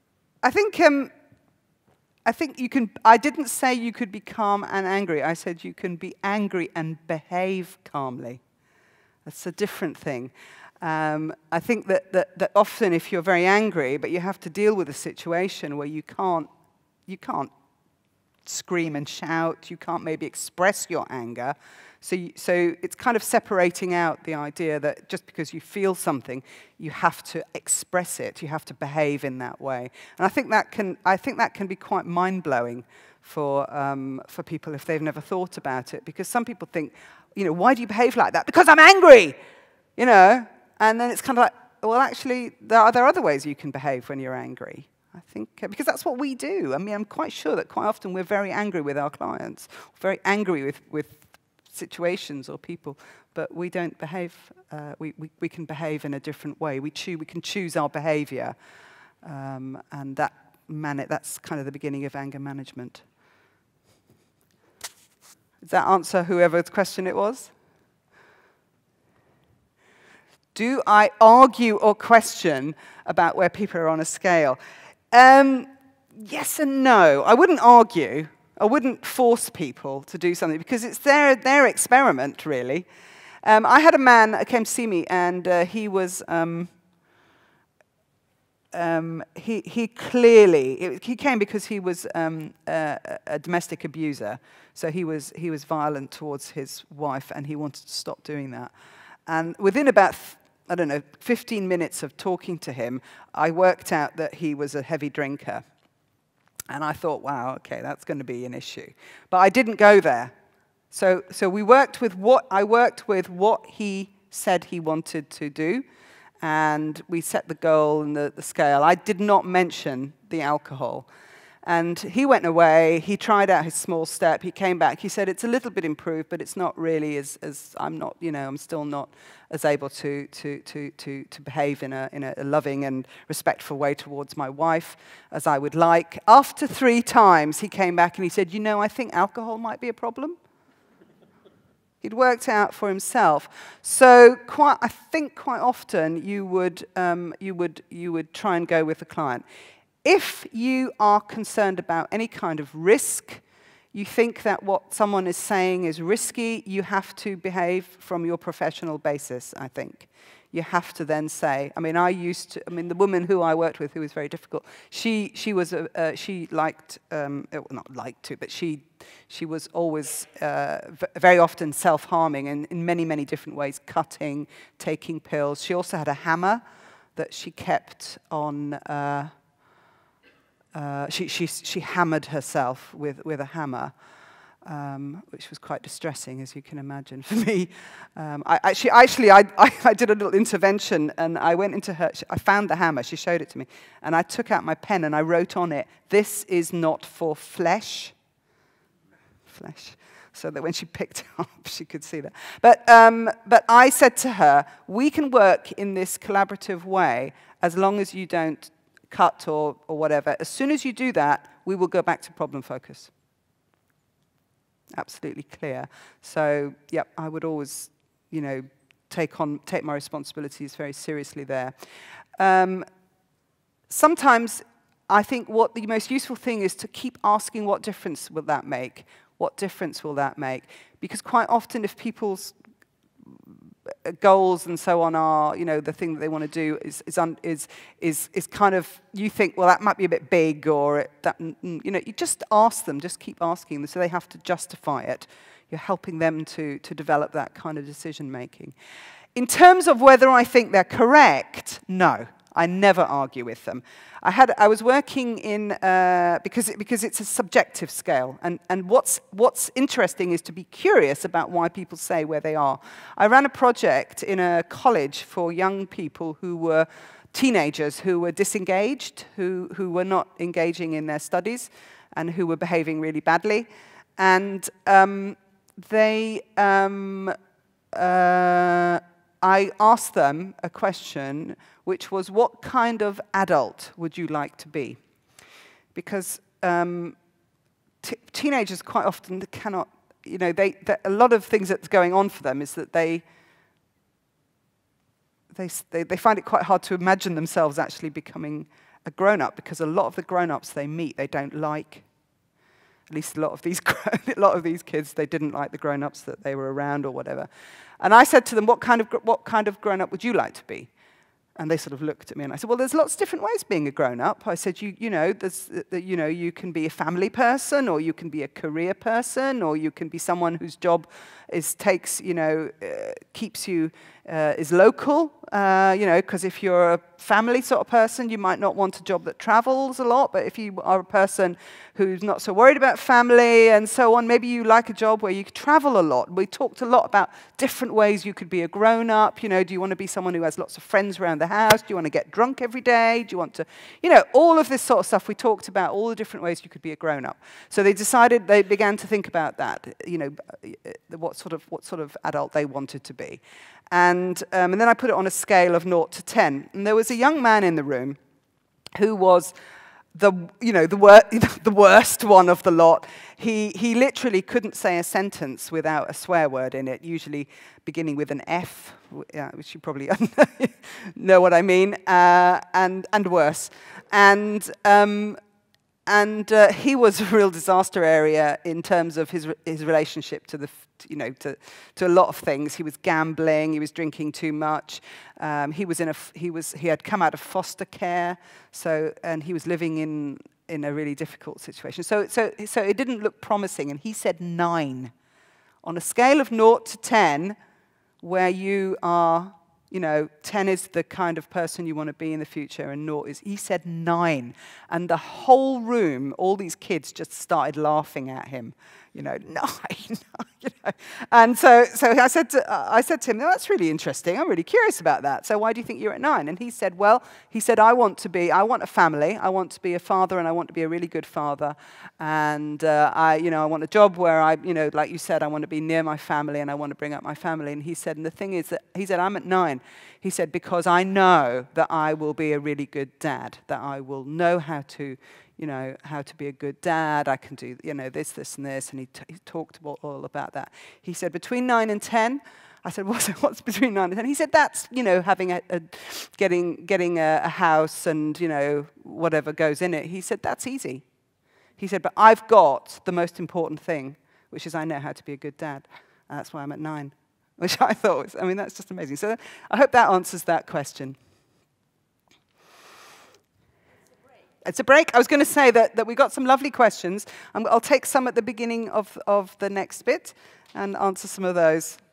I think you can. I didn't say you could be calm and angry. I said you can be angry and behave calmly. That's a different thing. I think that often, if you're very angry, but you have to deal with a situation where you can't scream and shout. You can't maybe express your anger. So it's kind of separating out the idea that just because you feel something, you have to express it. You have to behave in that way. And I think that can be quite mind-blowing for people if they've never thought about it. Because some people think, you know, why do you behave like that? Because I'm angry, you know. And then it's kind of like, well, actually, there are other ways you can behave when you're angry. I think, because that's what we do. I mean, I'm quite sure that quite often we're very angry with our clients, very angry with situations or people, but we don't behave, we can behave in a different way. We can choose our behavior, and that's kind of the beginning of anger management. Does that answer whoever's question it was? Do I argue or question about where people are on a scale? Yes and no. I wouldn't argue. I wouldn't force people to do something because it's their experiment, really. I had a man that came to see me, and he was he came because he was a domestic abuser. So he was violent towards his wife, and he wanted to stop doing that. And within about 15 minutes of talking to him, I worked out that he was a heavy drinker. And I thought, wow, okay, that's going to be an issue. But I didn't go there. So I worked with what he said he wanted to do, and we set the goal and the scale. I did not mention the alcohol. And he went away, he tried out his small step, he came back, he said, it's a little bit improved, but it's not really as I'm not, you know, I'm still not as able to behave in a loving and respectful way towards my wife as I would like. After 3 times, he came back and he said, you know, I think alcohol might be a problem. He'd worked out for himself. So I think quite often you would try and go with the client. If you are concerned about any kind of risk, you think that what someone is saying is risky, you have to behave from your professional basis, I think. You have to then say, I mean, the woman who I worked with, who was very difficult, she liked, well, not liked to, but she was always very often self-harming in many, many different ways, cutting, taking pills. She also had a hammer that she kept on, she hammered herself with a hammer, which was quite distressing, as you can imagine, for me. I did a little intervention, and I went into her. I found the hammer. She showed it to me, and I took out my pen and I wrote on it, "This is not for flesh." Flesh. So that when she picked it up, she could see that. But I said to her, "We can work in this collaborative way as long as you don't cut or whatever. As soon as you do that, we will go back to problem focus." Absolutely clear. So, yeah, I would always, you know, take my responsibilities very seriously there. Sometimes I think what the most useful thing is to keep asking, what difference will that make? What difference will that make? Because quite often, if people's goals and so on are, you know, the thing that they want to do is kind of, you think, well, that might be a bit big, or you know, you just ask them, just keep asking them, so they have to justify it. You're helping them to develop that kind of decision making. In terms of whether I think they're correct, no. I never argue with them. I was working in, because it's a subjective scale, and what's interesting is to be curious about why people say where they are. I ran a project in a college for young people who were teenagers, who were disengaged, who were not engaging in their studies, and who were behaving really badly. And I asked them a question, which was, what kind of adult would you like to be? Because teenagers quite often cannot, you know, a lot of things that's going on for them is that they find it quite hard to imagine themselves actually becoming a grown-up, because a lot of the grown-ups they meet, they don't like. At least a lot of these kids, they didn't like the grown-ups that they were around or whatever. And I said to them, what kind of grown-up would you like to be? And they sort of looked at me, and I said, well, there's lots of different ways of being a grown-up. I said, you know, you can be a family person, or you can be a career person, or you can be someone whose job keeps you, is local, you know, because if you're a family sort of person, you might not want a job that travels a lot, but if you are a person who's not so worried about family and so on, maybe you like a job where you travel a lot. We talked a lot about different ways you could be a grown-up. You know, do you want to be someone who has lots of friends around the house? Do you want to get drunk every day? Do you want to, you know, all of this sort of stuff we talked about, all the different ways you could be a grown-up. So they began to think about that, you know, what sort of adult they wanted to be. And then I put it on a scale of 0 to 10. And there was a young man in the room who was the worst one of the lot. He literally couldn't say a sentence without a swear word in it, usually beginning with an F, which you probably know what I mean, and worse. And he was a real disaster area in terms of his relationship to to a lot of things. He was gambling. He was drinking too much. He had come out of foster care, and he was living in a really difficult situation. So it didn't look promising. And he said 9 on a scale of 0 to 10, where you are. You know, 10 is the kind of person you want to be in the future, and 0 is, he said 9. And the whole room, all these kids just started laughing at him. You know, 9, you know. And so I said to him, no, that's really interesting. I'm really curious about that. So why do you think you're at 9? And he said, well, I want a family. I want to be a father, and I want to be a really good father. And I want a job where like you said, I want to be near my family, and I want to bring up my family. And he said, and the thing is that, he said, I'm at 9. He said, because I know that I will be a really good dad, that I will know how to be a good dad. I can do, this, and this. And he talked all about that. He said, between 9 and 10, I said, what's between 9 and 10? He said, that's, having getting a house and, whatever goes in it. He said, that's easy. He said, but I've got the most important thing, which is I know how to be a good dad. And that's why I'm at 9, which I thought was, that's just amazing. So I hope that answers that question. It's a break. I was going to say that we got some lovely questions. I'll take some at the beginning of the next bit and answer some of those.